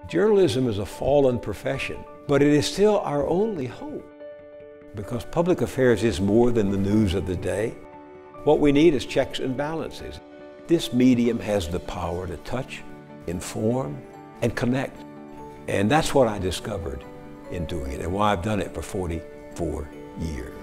Journalism is a fallen profession, but it is still our only hope, because public affairs is more than the news of the day. What we need is checks and balances. This medium has the power to touch, inform, and connect. And that's what I discovered in doing it, and why I've done it for 44 years.